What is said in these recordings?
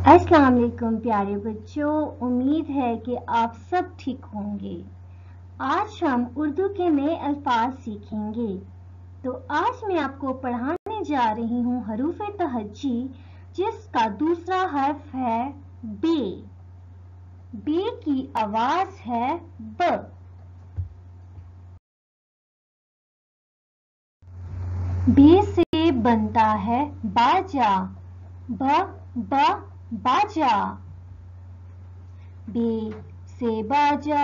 अस्सलाम वालेकुम प्यारे बच्चों, उम्मीद है कि आप सब ठीक होंगे। आज हम उर्दू के नए अल्फाज सीखेंगे। तो आज मैं आपको पढ़ाने जा रही हूँ हरूफ तहज्जी, जिसका दूसरा हर्फ है बे। बे की आवाज है ब। बे से बनता है बाजा, ब बाजा। बे से बाजा,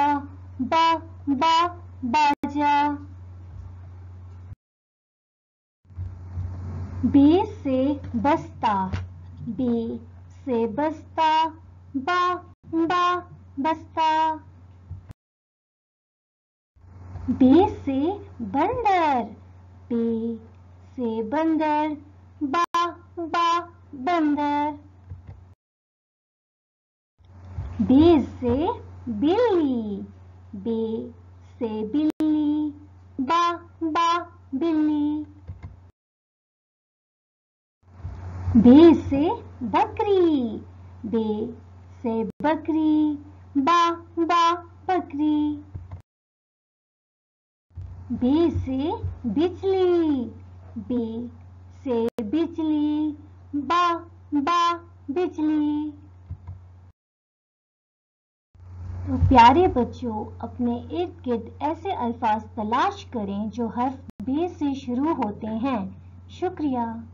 बाजा। बे से बस्ता, बे से बस्ता, बस्ता। बे से बंदर, बे से बंदर, बंदर। बे से बिल्ली, बे से बिल्ली, बिल्ली। बे से बकरी, बे से बकरी, बकरी। बे से बिजली, बे से बिजली, बिजली। तो प्यारे बच्चों, अपने इर्द गिर्द ऐसे अल्फाज तलाश करें जो हर्फ बे से शुरू होते हैं। शुक्रिया।